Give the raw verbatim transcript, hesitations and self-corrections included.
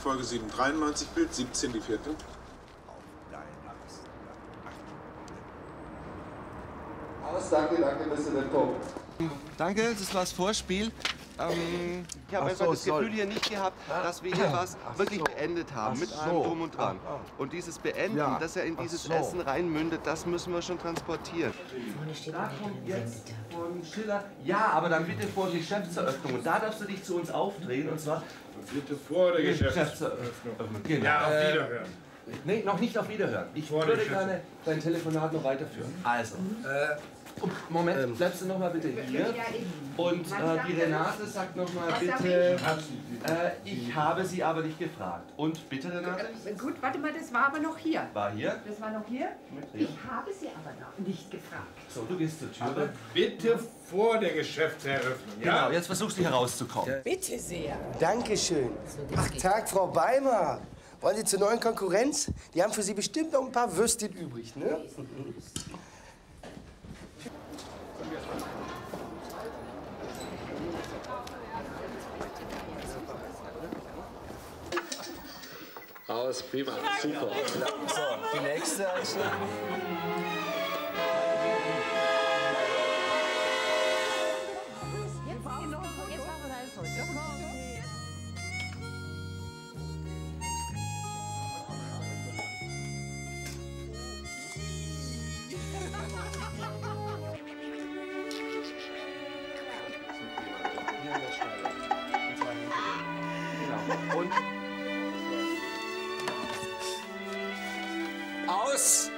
Folge sieben dreiundneunzig, Bild siebzehn, die vierte. Aus, danke, danke, bist du der Top. Danke, das war das Vorspiel. Ähm, ich habe Ach einfach so, das Gefühl soll. hier nicht gehabt, dass wir hier was Ach wirklich so. beendet haben, Ach mit so. allem Drum und Dran. Ah, ah. Und dieses Beenden, Ja. dass er in Ach dieses so. Essen reinmündet, das müssen wir schon transportieren. Da kommt jetzt von Schiller, ja, aber dann bitte vor die Geschäftseröffnung. Und da darfst du dich zu uns aufdrehen, und zwar Bitte vor der Geschäftseröffnung. Genau. Ja, auf Äh, Wiederhören. Nee, noch nicht auf Wiederhören. Ich Vor der würde Geschäfts- gerne dein Telefonat noch weiterführen. Also, äh, Moment, bleibst du noch mal bitte hier. Und äh, die Renate sagt noch mal bitte, äh, ich habe sie aber nicht gefragt. Und bitte, Renate? Äh, Gut, warte mal, das war aber noch hier. War hier? Das war noch hier? Mit hier. Ich habe sie aber noch nicht gefragt. So, du gehst zur Tür. Aber bitte vor der Geschäftseröffnung, Genau, ja? jetzt versuchst du hier rauszukommen. Bitte sehr. Dankeschön. Ach, Tag, Frau Beimer. Wollen Sie zur neuen Konkurrenz? Die haben für Sie bestimmt noch ein paar Würstchen übrig, ne? Aus, prima, super. So, die nächste. Genau. Und Aus!